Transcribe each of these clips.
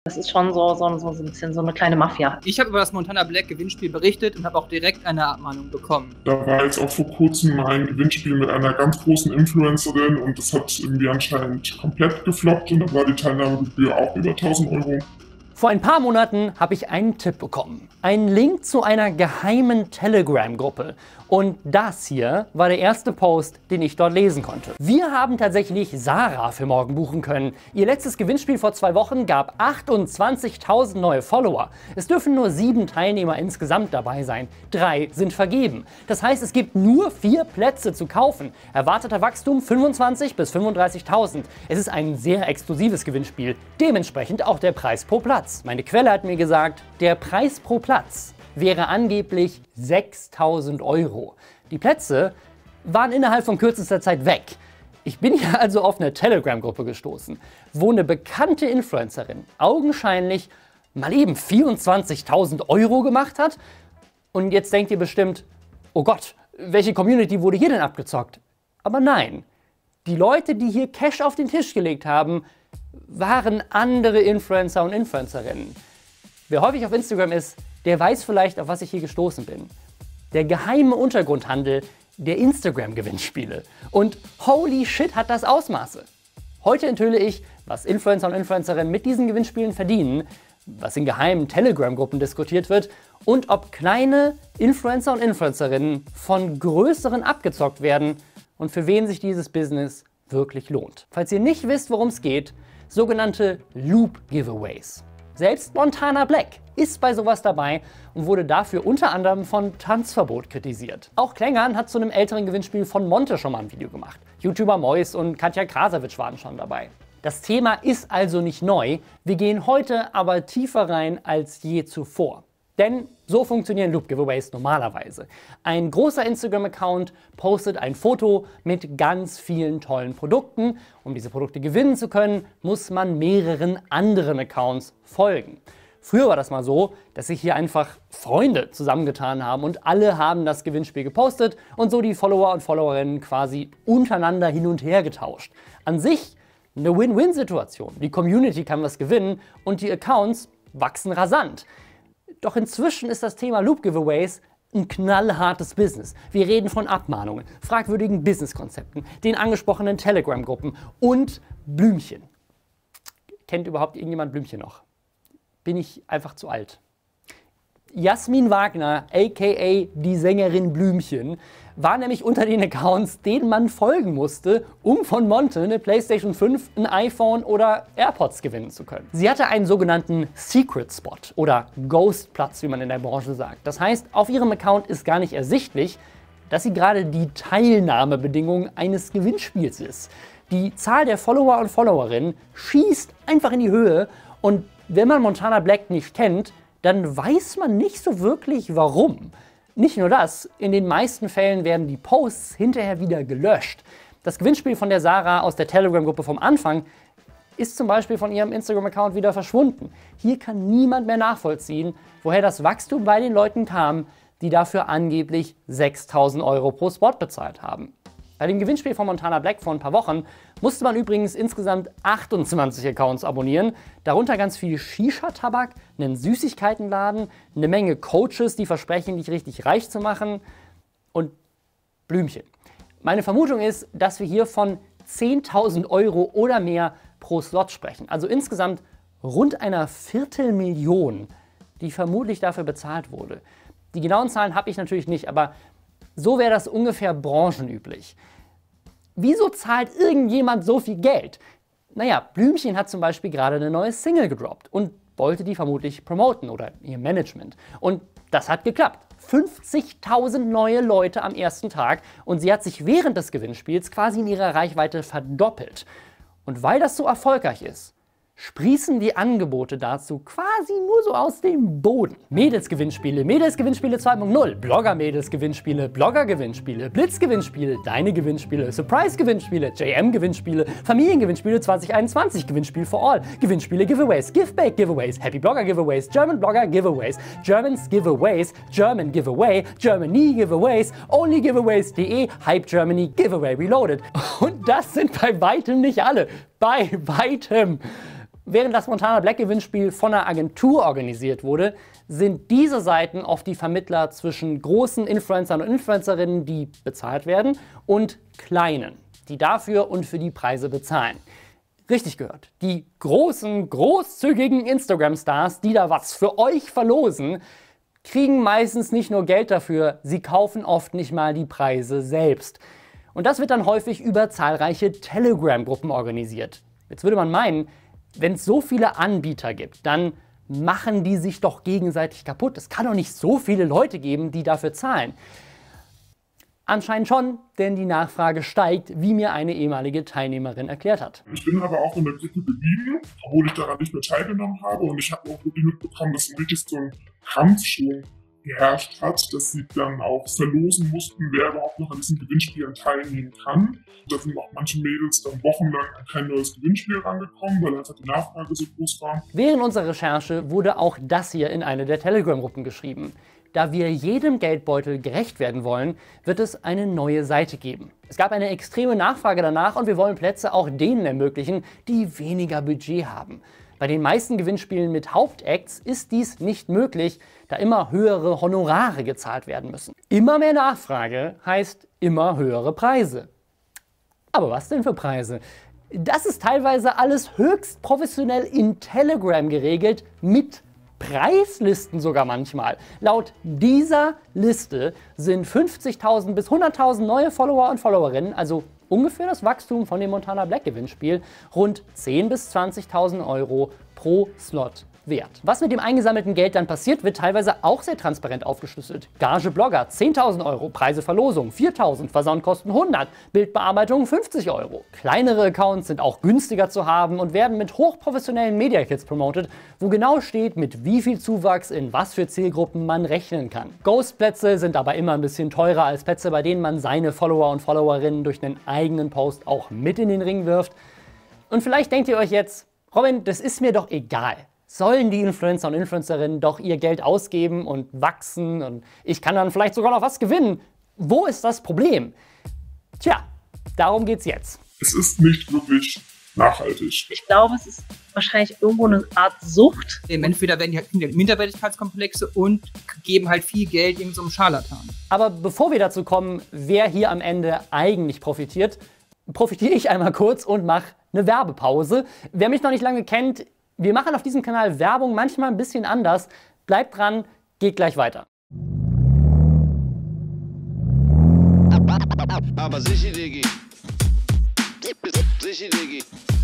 Das ist schon so ein bisschen so eine kleine Mafia. Ich habe über das Montana Black Gewinnspiel berichtet und habe auch direkt eine Abmahnung bekommen. Da war jetzt auch vor kurzem ein Gewinnspiel mit einer ganz großen Influencerin und das hat irgendwie anscheinend komplett gefloppt und da war die Teilnahmegebühr auch über 1.000 Euro. Vor ein paar Monaten habe ich einen Tipp bekommen. Einen Link zu einer geheimen Telegram-Gruppe. Und das hier war der erste Post, den ich dort lesen konnte. Wir haben tatsächlich Sarah für morgen buchen können. Ihr letztes Gewinnspiel vor 2 Wochen gab 28.000 neue Follower. Es dürfen nur 7 Teilnehmer insgesamt dabei sein. 3 sind vergeben. Das heißt, es gibt nur 4 Plätze zu kaufen. Erwarteter Wachstum 25.000 bis 35.000. Es ist ein sehr exklusives Gewinnspiel. Dementsprechend auch der Preis pro Platz. Meine Quelle hat mir gesagt, der Preis pro Platz wäre angeblich 6.000 Euro. Die Plätze waren innerhalb von kürzester Zeit weg. Ich bin hier also auf eine Telegram-Gruppe gestoßen, wo eine bekannte Influencerin augenscheinlich mal eben 24.000 Euro gemacht hat. Und jetzt denkt ihr bestimmt, oh Gott, welche Community wurde hier denn abgezockt? Aber nein, die Leute, die hier Cash auf den Tisch gelegt haben, waren andere Influencer und Influencerinnen. Wer häufig auf Instagram ist, der weiß vielleicht, auf was ich hier gestoßen bin. Der geheime Untergrundhandel der Instagram-Gewinnspiele. Und holy shit, hat das Ausmaße. Heute enthülle ich, was Influencer und Influencerinnen mit diesen Gewinnspielen verdienen, was in geheimen Telegram-Gruppen diskutiert wird und ob kleine Influencer und Influencerinnen von größeren abgezockt werden und für wen sich dieses Business wirklich lohnt. Falls ihr nicht wisst, worum es geht, sogenannte Loop-Giveaways. Selbst Montana Black ist bei sowas dabei und wurde dafür unter anderem von Tanzverbot kritisiert. Auch Klängern hat zu einem älteren Gewinnspiel von Monte schon mal ein Video gemacht. YouTuber Mois und Katja Krasavitsch waren schon dabei. Das Thema ist also nicht neu, wir gehen heute aber tiefer rein als je zuvor. Denn so funktionieren Loop-Giveaways normalerweise. Ein großer Instagram-Account postet ein Foto mit ganz vielen tollen Produkten. Um diese Produkte gewinnen zu können, muss man mehreren anderen Accounts folgen. Früher war das mal so, dass sich hier einfach Freunde zusammengetan haben und alle haben das Gewinnspiel gepostet und so die Follower und Followerinnen quasi untereinander hin und her getauscht. An sich eine Win-Win-Situation. Die Community kann was gewinnen und die Accounts wachsen rasant. Doch inzwischen ist das Thema Loop-Giveaways ein knallhartes Business. Wir reden von Abmahnungen, fragwürdigen Businesskonzepten, den angesprochenen Telegram-Gruppen und Blümchen. Kennt überhaupt irgendjemand Blümchen noch? Bin ich einfach zu alt. Jasmin Wagner, aka die Sängerin Blümchen, war nämlich unter den Accounts, denen man folgen musste, um von Monte eine PlayStation 5, ein iPhone oder AirPods gewinnen zu können. Sie hatte einen sogenannten Secret Spot oder Ghost-Platz, wie man in der Branche sagt. Das heißt, auf ihrem Account ist gar nicht ersichtlich, dass sie gerade die Teilnahmebedingung eines Gewinnspiels ist. Die Zahl der Follower und Followerinnen schießt einfach in die Höhe und wenn man Montana Black nicht kennt, dann weiß man nicht so wirklich warum. Nicht nur das, in den meisten Fällen werden die Posts hinterher wieder gelöscht. Das Gewinnspiel von der Sarah aus der Telegram-Gruppe vom Anfang ist zum Beispiel von ihrem Instagram-Account wieder verschwunden. Hier kann niemand mehr nachvollziehen, woher das Wachstum bei den Leuten kam, die dafür angeblich 6.000 Euro pro Spot bezahlt haben. Bei dem Gewinnspiel von Montana Black vor ein paar Wochen musste man übrigens insgesamt 28 Accounts abonnieren, darunter ganz viel Shisha-Tabak, einen Süßigkeitenladen, eine Menge Coaches, die versprechen, dich richtig reich zu machen und Blümchen. Meine Vermutung ist, dass wir hier von 10.000 Euro oder mehr pro Slot sprechen, also insgesamt rund einer Viertelmillion, die vermutlich dafür bezahlt wurde. Die genauen Zahlen habe ich natürlich nicht, aber so wäre das ungefähr branchenüblich. Wieso zahlt irgendjemand so viel Geld? Naja, Blümchen hat zum Beispiel gerade eine neue Single gedroppt und wollte die vermutlich promoten oder ihr Management. Und das hat geklappt. 50.000 neue Leute am ersten Tag und sie hat sich während des Gewinnspiels quasi in ihrer Reichweite verdoppelt. Und weil das so erfolgreich ist, sprießen die Angebote dazu quasi nur so aus dem Boden. Mädelsgewinnspiele, Mädelsgewinnspiele 2.0, Blogger-Mädelsgewinnspiele, Blogger-Gewinnspiele, Blitzgewinnspiele, deine Gewinnspiele, Surprise-Gewinnspiele, JM-Gewinnspiele, Familiengewinnspiele 2021, Gewinnspiel for all, Gewinnspiele Giveaways, Giftbake Giveaways, Happy Blogger Giveaways, German Blogger Giveaways, Germans Giveaways, German Giveaway, Germany Giveaways, Only Giveaways.de, Hype Germany Giveaway Reloaded. Und das sind bei weitem nicht alle. Bei weitem. Während das Montana Black Gewinnspiel von einer Agentur organisiert wurde, sind diese Seiten oft die Vermittler zwischen großen Influencern und Influencerinnen, die bezahlt werden, und kleinen, die dafür und für die Preise bezahlen. Richtig gehört. Die großen, großzügigen Instagram-Stars, die da was für euch verlosen, kriegen meistens nicht nur Geld dafür, sie kaufen oft nicht mal die Preise selbst. Und das wird dann häufig über zahlreiche Telegram-Gruppen organisiert. Jetzt würde man meinen, wenn es so viele Anbieter gibt, dann machen die sich doch gegenseitig kaputt. Es kann doch nicht so viele Leute geben, die dafür zahlen. Anscheinend schon, denn die Nachfrage steigt, wie mir eine ehemalige Teilnehmerin erklärt hat. Ich bin aber auch in der Gruppe geblieben, obwohl ich daran nicht mehr teilgenommen habe. Und ich habe auch wirklich mitbekommen, dass wirklich so ein Kampf schon geherrscht hat, dass sie dann auch verlosen mussten, wer überhaupt noch an diesen Gewinnspielen teilnehmen kann. Da sind auch manche Mädels dann wochenlang an kein neues Gewinnspiel rangekommen, weil einfach die Nachfrage so groß war. Während unserer Recherche wurde auch das hier in eine der Telegram-Gruppen geschrieben. Da wir jedem Geldbeutel gerecht werden wollen, wird es eine neue Seite geben. Es gab eine extreme Nachfrage danach und wir wollen Plätze auch denen ermöglichen, die weniger Budget haben. Bei den meisten Gewinnspielen mit Hauptacts ist dies nicht möglich, da immer höhere Honorare gezahlt werden müssen. Immer mehr Nachfrage heißt immer höhere Preise. Aber was denn für Preise? Das ist teilweise alles höchst professionell in Telegram geregelt, mit Preislisten sogar manchmal. Laut dieser Liste sind 50.000 bis 100.000 neue Follower und Followerinnen, also ungefähr das Wachstum von dem Montana Black Gewinnspiel, rund 10.000 bis 20.000 Euro pro Slot wert. Was mit dem eingesammelten Geld dann passiert, wird teilweise auch sehr transparent aufgeschlüsselt. Gage Blogger 10.000 Euro, Preise Verlosung 4.000, Versandkosten 100, Bildbearbeitung 50 Euro. Kleinere Accounts sind auch günstiger zu haben und werden mit hochprofessionellen Media Kits promotet, wo genau steht, mit wie viel Zuwachs in was für Zielgruppen man rechnen kann. Ghost-Plätze sind aber immer ein bisschen teurer als Plätze, bei denen man seine Follower und Followerinnen durch einen eigenen Post auch mit in den Ring wirft. Und vielleicht denkt ihr euch jetzt, Robin, das ist mir doch egal. Sollen die Influencer und Influencerinnen doch ihr Geld ausgeben und wachsen und ich kann dann vielleicht sogar noch was gewinnen. Wo ist das Problem? Tja, darum geht's jetzt. Es ist nicht wirklich nachhaltig. Ich glaube, es ist wahrscheinlich irgendwo eine Art Sucht. Entweder werden die halt Minderwertigkeitskomplexe und geben halt viel Geld irgend so einem Scharlatan. Aber bevor wir dazu kommen, wer hier am Ende eigentlich profitiere ich einmal kurz und mache eine Werbepause. Wer mich noch nicht lange kennt, wir machen auf diesem Kanal Werbung manchmal ein bisschen anders. Bleibt dran, geht gleich weiter. Aber sicher, Diggi. Sicher, Diggi.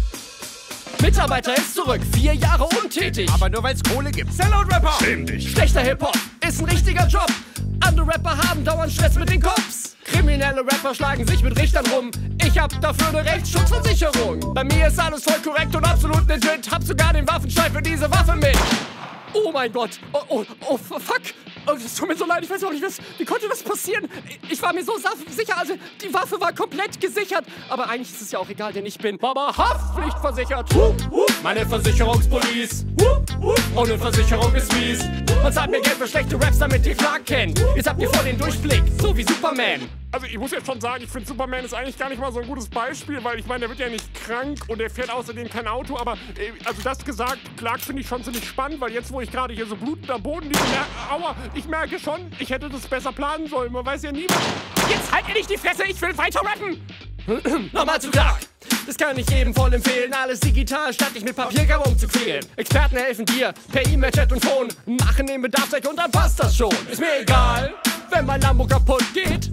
Mitarbeiter ist zurück, 4 Jahre untätig. Aber nur weil's Kohle gibt. Sellout-Rapper! Schäm dich. Schlechter Hip-Hop ist ein richtiger Job. Andere Rapper haben dauernd Stress mit den Cops. Kriminelle Rapper schlagen sich mit Richtern rum. Ich hab dafür eine Rechtsschutzversicherung. Bei mir ist alles voll korrekt und absolut legit. Hab sogar den Waffenschein für diese Waffe mit. Oh mein Gott. Oh, fuck. Oh, es tut mir so leid, ich weiß auch nicht, wie konnte das passieren? Ich war mir so sicher, also die Waffe war komplett gesichert. Aber eigentlich ist es ja auch egal, denn ich bin Haftpflichtversichert. Meine Versicherungspolice. Ohne Versicherung ist mies. Man zahlt mir Geld für schlechte Raps, damit ihr Clark kennt. Jetzt habt ihr voll den Durchblick, so wie Superman. Also ich muss jetzt schon sagen, ich finde Superman ist eigentlich gar nicht mal so ein gutes Beispiel, weil ich meine, der wird ja nicht krank und er fährt außerdem kein Auto, aber also das gesagt, Clark finde ich schon ziemlich spannend, weil jetzt, wo ich gerade hier so blutend am Boden liege, aua, ich merke schon, ich hätte das besser planen sollen, man weiß ja nie. Jetzt halt ihr nicht die Fresse, ich will weiter rappen! Nochmal zu Clark! Das kann ich jedem voll empfehlen, alles digital, statt dich mit Papierkram umzuquälen. Experten helfen dir, per E-Mail, Chat und Phone, machen den Bedarf weg und dann passt das schon. Ist mir egal, wenn mein Lambo kaputt geht.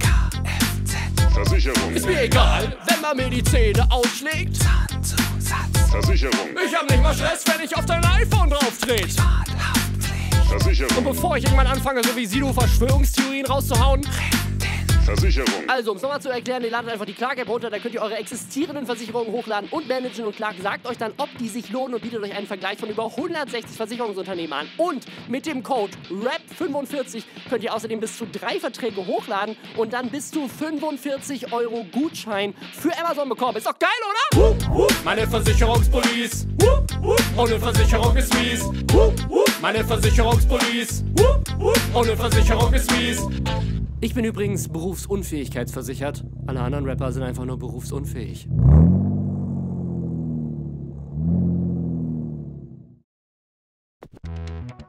Versicherung. Ist mir egal, wenn man mir die Zähne ausschlägt. Versicherung. Ich hab nicht mal Stress, wenn ich auf dein iPhone drauftrete. Versicherung. Und bevor ich irgendwann anfange, so wie Sido Verschwörungstheorien rauszuhauen. Versicherung. Also, um es nochmal zu erklären, ihr ladet einfach die Clark-App runter, da könnt ihr eure existierenden Versicherungen hochladen und managen und Clark sagt euch dann, ob die sich lohnen und bietet euch einen Vergleich von über 160 Versicherungsunternehmen an. Und mit dem Code RAP45 könnt ihr außerdem bis zu 3 Verträge hochladen und dann bis zu 45 Euro Gutschein für Amazon bekommen. Ist doch geil, oder? Meine Versicherungspolice. Ohne Versicherung ist mies. Meine Versicherungspolice. Ohne Versicherung ist mies. Ich bin übrigens berufsunfähigkeitsversichert. Alle anderen Rapper sind einfach nur berufsunfähig.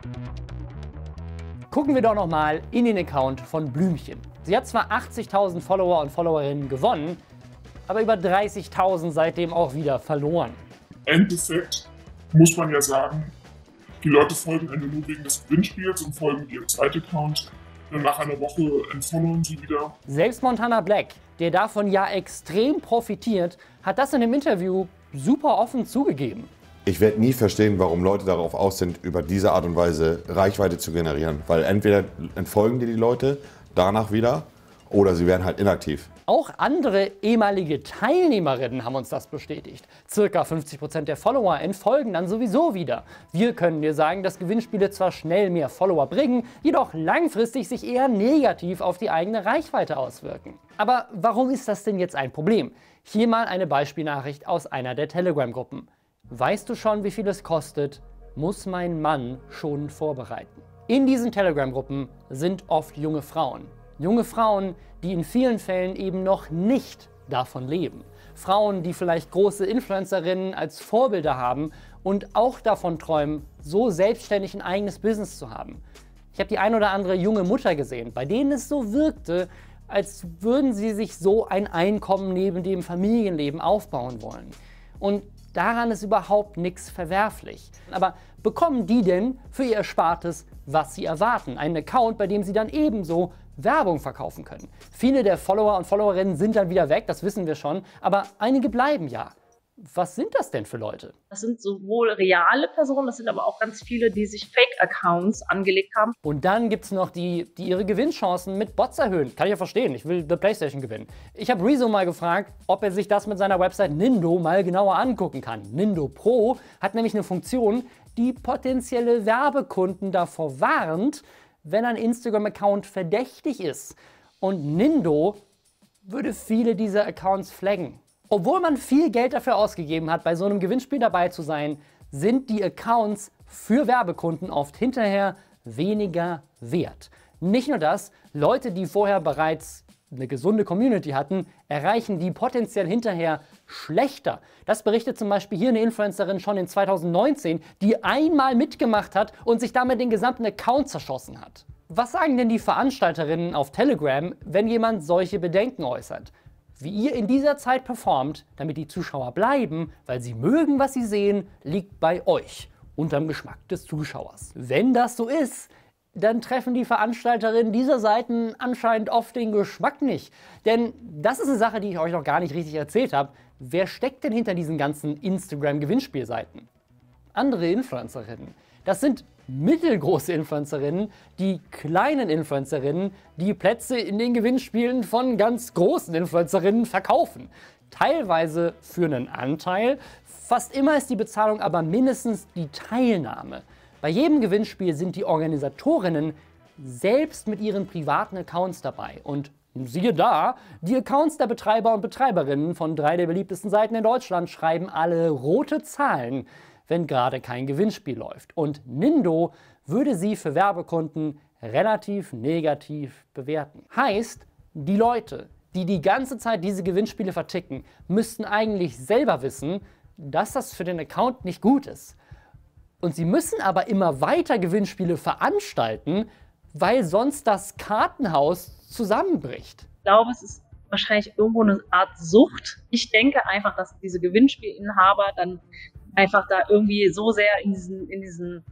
Gucken wir doch nochmal in den Account von Blümchen. Sie hat zwar 80.000 Follower und Followerinnen gewonnen, aber über 30.000 seitdem auch wieder verloren. Im Endeffekt muss man ja sagen, die Leute folgen einem nur wegen des Gewinnspiels und folgen ihrem zweiten Account. Dann nach einer Woche entfollowen sie wieder. Selbst Montana Black, der davon ja extrem profitiert, hat das in dem Interview super offen zugegeben. Ich werde nie verstehen, warum Leute darauf aus sind, über diese Art und Weise Reichweite zu generieren. Weil entweder entfolgen dir die Leute danach wieder oder sie werden halt inaktiv. Auch andere ehemalige Teilnehmerinnen haben uns das bestätigt. Circa 50% der Follower entfolgen dann sowieso wieder. Wir können dir sagen, dass Gewinnspiele zwar schnell mehr Follower bringen, jedoch langfristig sich eher negativ auf die eigene Reichweite auswirken. Aber warum ist das denn jetzt ein Problem? Hier mal eine Beispielnachricht aus einer der Telegram-Gruppen. Weißt du schon, wie viel es kostet? Muss mein Mann schon vorbereiten. In diesen Telegram-Gruppen sind oft junge Frauen. Junge Frauen, die in vielen Fällen eben noch nicht davon leben. Frauen, die vielleicht große Influencerinnen als Vorbilder haben und auch davon träumen, so selbstständig ein eigenes Business zu haben. Ich habe die ein oder andere junge Mutter gesehen, bei denen es so wirkte, als würden sie sich so ein Einkommen neben dem Familienleben aufbauen wollen. Und daran ist überhaupt nichts verwerflich. Aber bekommen die denn für ihr Erspartes, was sie erwarten? Einen Account, bei dem sie dann ebenso Werbung verkaufen können. Viele der Follower und Followerinnen sind dann wieder weg, das wissen wir schon, aber einige bleiben ja. Was sind das denn für Leute? Das sind sowohl reale Personen, das sind aber auch ganz viele, die sich Fake-Accounts angelegt haben. Und dann gibt es noch die ihre Gewinnchancen mit Bots erhöhen. Kann ich ja verstehen, ich will The PlayStation gewinnen. Ich habe Rezo mal gefragt, ob er sich das mit seiner Website Nindo mal genauer angucken kann. Nindo Pro hat nämlich eine Funktion, die potenzielle Werbekunden davor warnt, wenn ein Instagram-Account verdächtig ist. Und Nindo würde viele dieser Accounts flaggen. Obwohl man viel Geld dafür ausgegeben hat, bei so einem Gewinnspiel dabei zu sein, sind die Accounts für Werbekunden oft hinterher weniger wert. Nicht nur das, Leute, die vorher bereits eine gesunde Community hatten, erreichen die potenziell hinterher schlechter. Das berichtet zum Beispiel hier eine Influencerin schon in 2019, die einmal mitgemacht hat und sich damit den gesamten Account zerschossen hat. Was sagen denn die Veranstalterinnen auf Telegram, wenn jemand solche Bedenken äußert? Wie ihr in dieser Zeit performt, damit die Zuschauer bleiben, weil sie mögen, was sie sehen, liegt bei euch, unterm Geschmack des Zuschauers. Wenn das so ist, dann treffen die Veranstalterinnen dieser Seiten anscheinend oft den Geschmack nicht. Denn das ist eine Sache, die ich euch noch gar nicht richtig erzählt habe. Wer steckt denn hinter diesen ganzen Instagram-Gewinnspielseiten? Andere Influencerinnen. Das sind mittelgroße Influencerinnen, die kleinen Influencerinnen, die Plätze in den Gewinnspielen von ganz großen Influencerinnen verkaufen. Teilweise für einen Anteil, fast immer ist die Bezahlung aber mindestens die Teilnahme. Bei jedem Gewinnspiel sind die Organisatorinnen selbst mit ihren privaten Accounts dabei. Und siehe da, die Accounts der Betreiber und Betreiberinnen von 3 der beliebtesten Seiten in Deutschland schreiben alle rote Zahlen, wenn gerade kein Gewinnspiel läuft. Und Nindo würde sie für Werbekunden relativ negativ bewerten. Heißt, die Leute, die die ganze Zeit diese Gewinnspiele verticken, müssten eigentlich selber wissen, dass das für den Account nicht gut ist. Und sie müssen aber immer weiter Gewinnspiele veranstalten, weil sonst das Kartenhaus zusammenbricht. Ich glaube, es ist wahrscheinlich irgendwo eine Art Sucht. Ich denke einfach, dass diese Gewinnspielinhaber dann einfach da irgendwie so sehr in diesem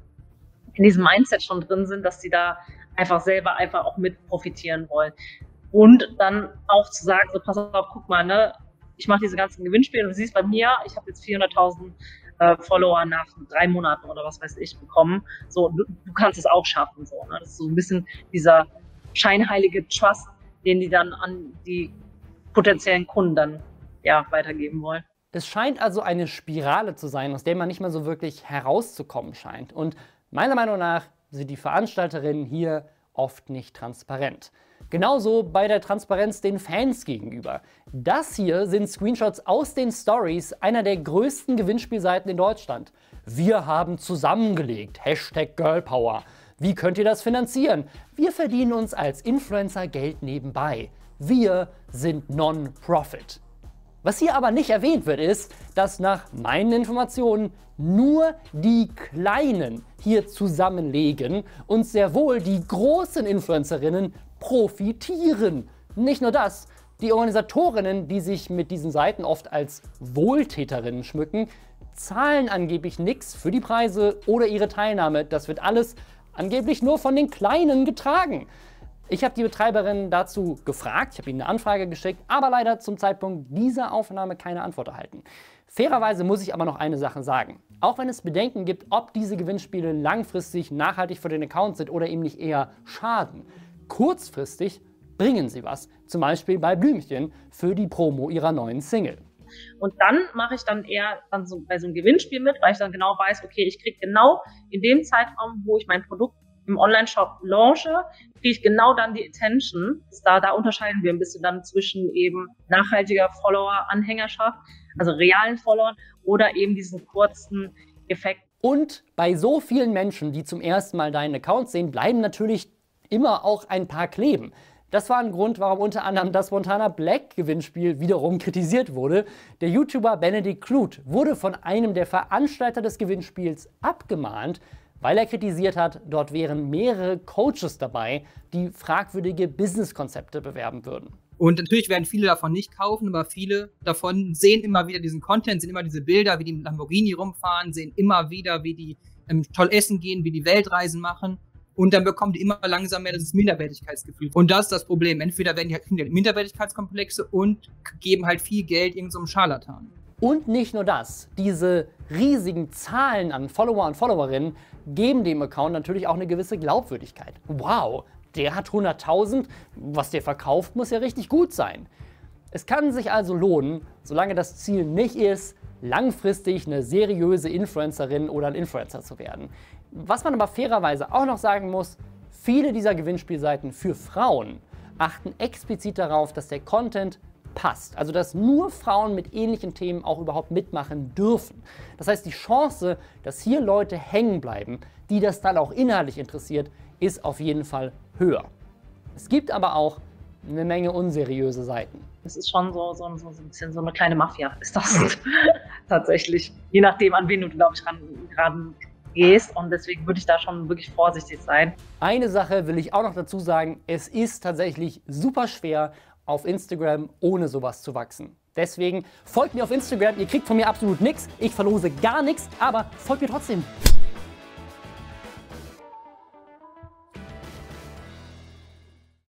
Mindset schon drin sind, dass sie da einfach selber einfach auch mit profitieren wollen. Und dann auch zu sagen, so pass auf, guck mal, ne, ich mache diese ganzen Gewinnspiele und du siehst bei mir, ich habe jetzt 400.000 Follower nach 3 Monaten oder was weiß ich bekommen. So, du kannst es auch schaffen. So, ne? Das ist so ein bisschen dieser scheinheilige Trust, den die dann an die potenziellen Kunden dann weitergeben wollen. Es scheint also eine Spirale zu sein, aus der man nicht mehr so wirklich herauszukommen scheint. Und meiner Meinung nach sind die Veranstalterinnen hier oft nicht transparent. Genauso bei der Transparenz den Fans gegenüber. Das hier sind Screenshots aus den Stories einer der größten Gewinnspielseiten in Deutschland. Wir haben zusammengelegt, #Girlpower. Wie könnt ihr das finanzieren? Wir verdienen uns als Influencer Geld nebenbei. Wir sind Non-Profit. Was hier aber nicht erwähnt wird, ist, dass nach meinen Informationen nur die Kleinen hier zusammenlegen und sehr wohl die großen Influencerinnen profitieren. Nicht nur das, die Organisatorinnen, die sich mit diesen Seiten oft als Wohltäterinnen schmücken, zahlen angeblich nichts für die Preise oder ihre Teilnahme. Das wird alles angeblich nur von den Kleinen getragen. Ich habe die Betreiberin dazu gefragt, ich habe ihnen eine Anfrage geschickt, aber leider zum Zeitpunkt dieser Aufnahme keine Antwort erhalten. Fairerweise muss ich aber noch eine Sache sagen. Auch wenn es Bedenken gibt, ob diese Gewinnspiele langfristig nachhaltig für den Account sind oder ihm nicht eher schaden, kurzfristig bringen sie was. Zum Beispiel bei Blümchen für die Promo ihrer neuen Single. Und dann mache ich dann eher bei so einem Gewinnspiel mit, weil ich dann genau weiß, okay, ich kriege genau in dem Zeitraum, wo ich mein Produkt im Online-Shop launche, kriege ich genau dann die Attention. Da unterscheiden wir ein bisschen dann zwischen eben nachhaltiger Follower-Anhängerschaft, also realen Followern, oder eben diesen kurzen Effekt. Und bei so vielen Menschen, die zum ersten Mal deinen Account sehen, bleiben natürlich immer auch ein paar kleben. Das war ein Grund, warum unter anderem das Montana Black Gewinnspiel wiederum kritisiert wurde. Der YouTuber Benedict Clute wurde von einem der Veranstalter des Gewinnspiels abgemahnt, weil er kritisiert hat, dort wären mehrere Coaches dabei, die fragwürdige Businesskonzepte bewerben würden. Und natürlich werden viele davon nicht kaufen, aber viele davon sehen immer wieder diesen Content, sehen immer diese Bilder, wie die mit Lamborghini rumfahren, sehen immer wieder, wie die toll essen gehen, wie die Weltreisen machen. Und dann bekommen die immer langsam mehr dieses Minderwertigkeitsgefühl. Und das ist das Problem. Entweder kriegen die halt Minderwertigkeitskomplexe und geben halt viel Geld irgendeinem Scharlatan. Und nicht nur das. Diese riesigen Zahlen an Follower und Followerinnen geben dem Account natürlich auch eine gewisse Glaubwürdigkeit. Wow, der hat 100.000, was der verkauft, muss ja richtig gut sein. Es kann sich also lohnen, solange das Ziel nicht ist, langfristig eine seriöse Influencerin oder ein Influencer zu werden. Was man aber fairerweise auch noch sagen muss, viele dieser Gewinnspielseiten für Frauen achten explizit darauf, dass der Content passt. Also dass nur Frauen mit ähnlichen Themen auch überhaupt mitmachen dürfen. Das heißt, die Chance, dass hier Leute hängen bleiben, die das dann auch inhaltlich interessiert, ist auf jeden Fall höher. Es gibt aber auch eine Menge unseriöse Seiten. Das ist schon so ein bisschen so eine kleine Mafia, ist das tatsächlich. Je nachdem, an wen du, glaube ich, gerade gehst, und deswegen würde ich da schon wirklich vorsichtig sein. Eine Sache will ich auch noch dazu sagen, es ist tatsächlich super schwer, auf Instagram ohne sowas zu wachsen. Deswegen folgt mir auf Instagram, ihr kriegt von mir absolut nichts, ich verlose gar nichts, aber folgt mir trotzdem.